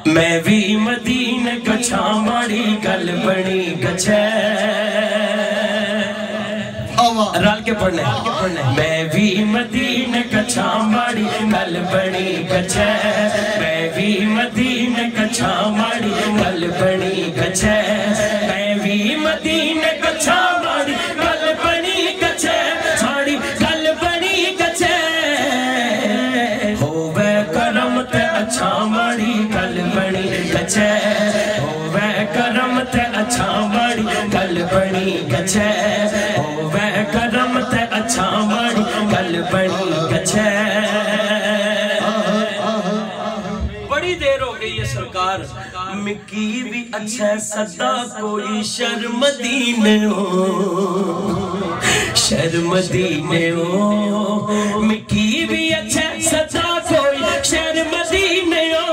میں بھی مدینہ گچھا ماڑی گل بنی گچھے رال کے پڑھنے میں بھی مدینہ گچھا ماڑی گل بنی گچھے میں بھی مدینہ گچھا ماڑی گل بنی گچھے میں بھی مدینہ گچھا ماڑی گل بنی گچھے ماڑی گل بنی گچھے ہووے کرم تے اچھا ماڑی گل بنی گچھے ہووے کرم تے اچھا ماڑی گل بنی گچھے ہووے کرم تے اچھا ماڑی گل بنی گچھے بڑی دیر ہو گئی ہے سرکار مکی بھی اچھا صدا کوئی شرم دینے ہو شرم دینے ہو مکی بھی اچھا صدا کوئی شرم دینے ہو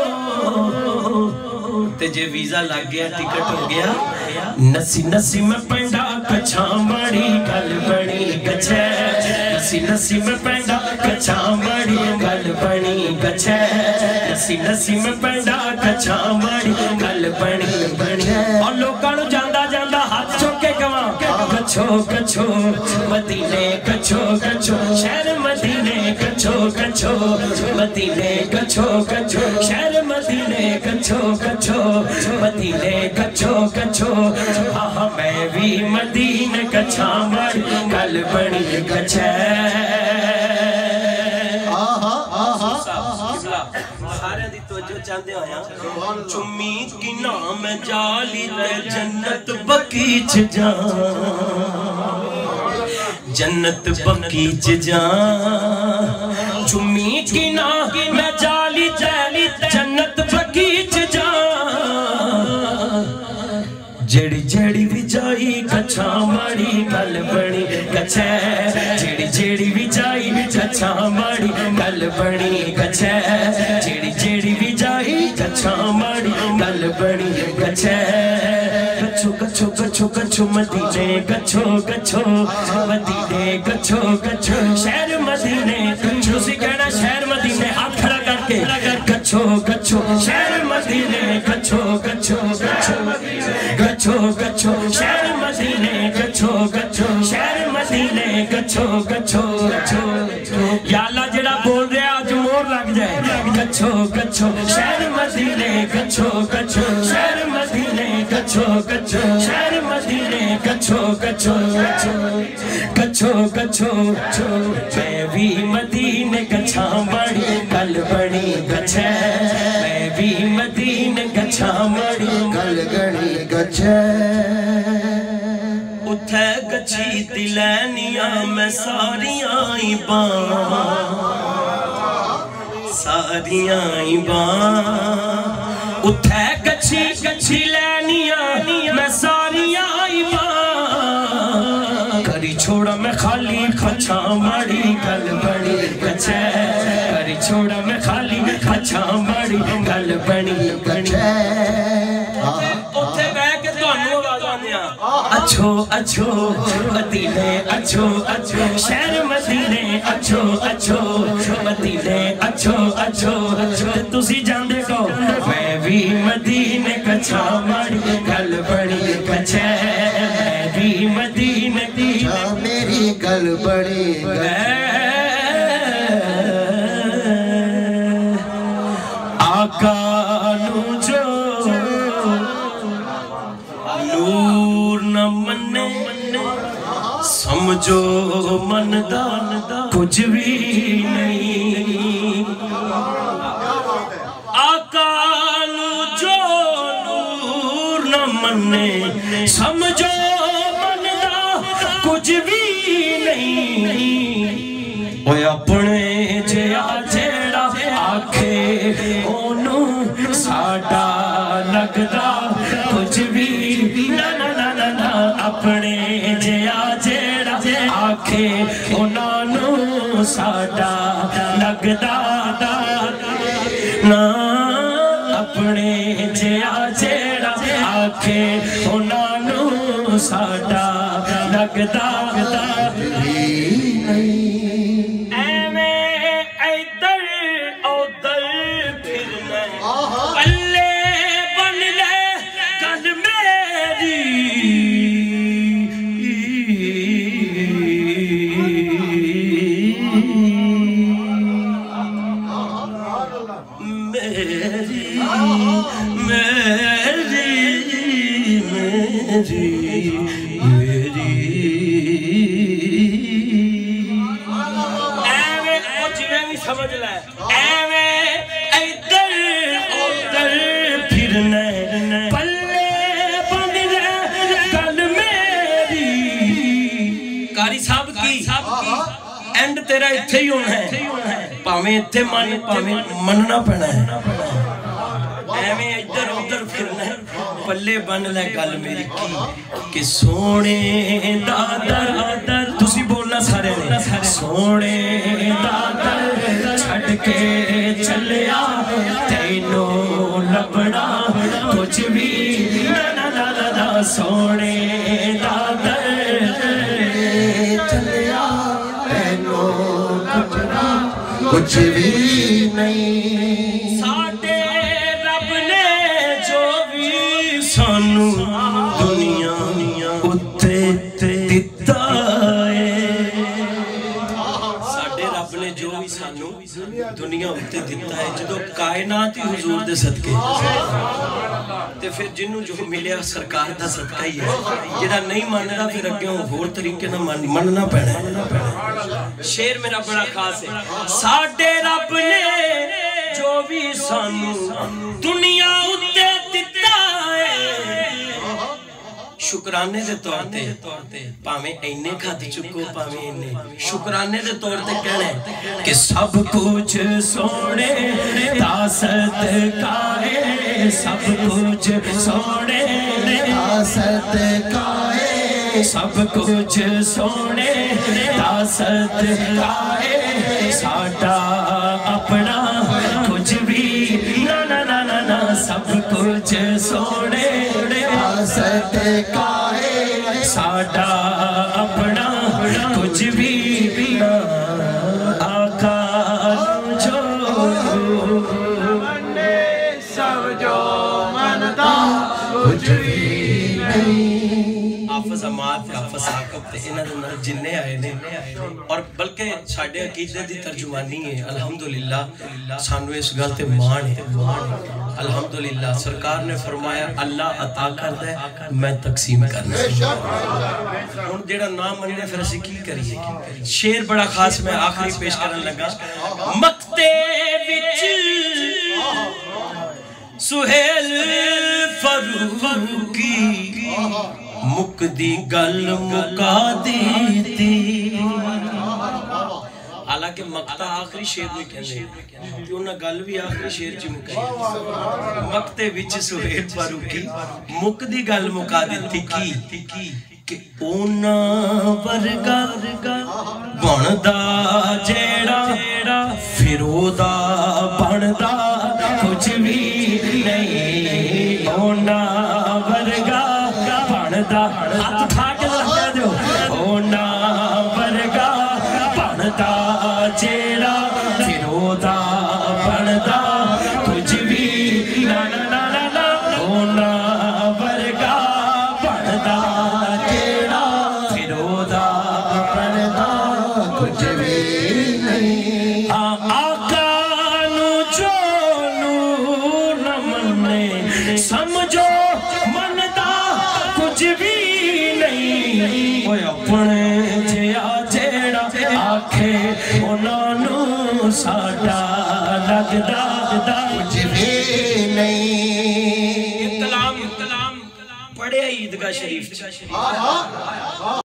تجھے ویزا لگ گیا ٹکٹ ہو گیا نسی نسی میں پینڈا کچھا ماڑی گل بنی گچھے نسی نسی میں پینڈا کچھا ماڑی گل بنی گچھے نسی نسی میں پینڈا کچھا ماڑی گل بنی اور لوکانو جاندہ جاندہ ہاتھ چوکے گواں کچھو کچھو مدینے کچھو کچھو شہر مدینے کچھو کچھو مدینے کچھو کچھو شہر مدینے کچھو کچھو مدینے کچھو کچھو ہاں میں بھی مدینہ کچھا ماڑی گل بنی گچھے سارے دی توجہ چاندے آیا چمی کی نام جالی تے جنت بقیچ جان جنت بقیچ جان چمی کی نام جالی تے جنت بقیچ جان جڑی جڑی بھی جائی کچھا ماڑی گل بنی گچھے جڑی جڑی بھی جائی کچھا ماڑی گل بنی گچھے جڑی جڑی بھی جائی کچھا ماڑی گل بنی گچھے گچھو گچھو گچھو گچھو مدینے گچھو گچھو مدینے گچھو گچھو شہر مدینے گچھو سی کہنا شہر مدینے ہاتھ کھڑا کر کے گچھو گچھو شہر مدینے گچھو گچھو گچھو گچھو گچھو شہر مدینے گچھو گچھو شہر مدینے گچھو گچھو گچھو یا اللہ جڑا بول رہے آج مور لگ جائے گچھو گچھو شہر مدینے گچھو گچھو شہر مدینے گچھو گچھو شہر مدینے گچھو گچھو گچھو گچھو گچھو میں بھی مدینے گچھا ماڑی گل بنی گچھے میں بھی مدینے گچھا ماڑی گل بنی گچھے اتھے گچھی دلینیاں میں ساریاں ہی بان ساریاں ہی بان اتھے گچھی گچھی لینیاں میں ساریاں ہی بان کری چھوڑا میں خالی کچھا ماڑی گل بنی گچھے کری چھوڑا میں خالی کچھا ماڑی گل بنی گچھے اتھے بے کے توانو آواز آنے اچھو اچھو مدینے اچھو اچھو شہر مدینے اچھو اچھو مدینے اچھو اچھو تسی جاندے کو میں بھی مدینے کچھا ماڑی گل بنی گچھے میں بھی مدینے میری گل بنی آقا نو جو نور نہ منے سمجھو مندان کچھ بھی نہیں آقا نو جو نور نہ منے سمجھو مندان کچھ بھی نہیں اوہ اپنے جیا جیڑا آکھے اونوں ساڑا لگدا کچھ بھی اپنے جیا جیڑا آکھے انہوں ساڑا لگدا نا اپنے جیا جیڑا آکھے انہوں ساڑا لگدا ایویں ایدر اودر پھرنے میری میری میری میری ایویں کچھ نہیں سمجھ لے ایویں ادھر ادھر پھرنا پلے بند گل میری قاری صاحب کی اینڈ تیرا اتھے ہی ہونا ہے پاویں اتھے پاویں مننا پینا ہے ایویں ادھر ادھر پھرنا پلے بن لے گل میری کی کہ سونے دادر تسی بولنا سارے نے سونے دادر چھڑ کے چلیا تینوں لبنا کچھ بھی نا سونے دادر چلیا تینوں لبنا کچھ بھی نہیں ساڈے رب نے جو بھی سانو دنیا اتے دتا ہے ساڈے رب نے جو بھی سانو دنیا اتے دتا ہے جدو کائنات ہی حضور دے صدقے تے پھر جنوں جو ملیا سرکار دا صدقہ ہی ہے جڑا نہیں ماندا پھر اگے ہور طریقے نہ مننا پینا ہے شعر میرا بڑا خاص ہے ساڈے رب نے جو بھی سانو دنیا اتے دتا ہے شکرانے دے طور تے پاویں اینے کھد چکو پاویں اینے شکرانے دے طور تے کہنا ہے کہ سب کچھ سونے دا صدقہ ہے سب کچھ سونے دا صدقہ ہے سب کچھ سونے دا صدقہ ہے ساڈا اپنا کچھ بھی نا سب کچھ سونے دا صدقہ ہے ساڈا اپنا کچھ بھی نا آقا جو سب جو منتا کچھ بھی نہیں حافظ اماد حافظ ثاقب تے انہاں دے نال جننے آئے نے اور بلکہ ساڈے عقیدے دی ترجمانی ہے الحمدللہ سانو اس گل تے مان ہے الحمدللہ سرکار نے فرمایا اللہ عطا کردا ہے میں تقسیم کرنا ہن جیڑا نام مننے پھر اسی کی کریے شعر بڑا خاص میں آخری پیش کرن لگا مقتے وچ سہیل فاروقی مک دی گل مکا دیتی حالانکہ مقتہ آخری شعر میں کہنے کہ انہاں گل بھی آخری شعر چی مکائی مقتے وچ سہیل فاروقی مک دی گل مکا دیتی کی کہ اونا ورگا بندا جیڑا فیرودا بندا کچھ بھی نہیں اونا ورگا بندا ہاتھ اٹھا کے لگا دیو اونا ورگا بندا جیڑا فیرودا بندا کچھ بھی نا اونا ورگا بندا جیڑا فیرودا بندا کچھ بھی نہیں آقا نو جو نور نہ مننے سمجھو مندا کچھ بھی نہیں اوہ اپنے جیا جیڑا آکھے انہاں نو ساڈا لگدا کچھ بھی نہیں کلام پڑھے عیدگاہ شریف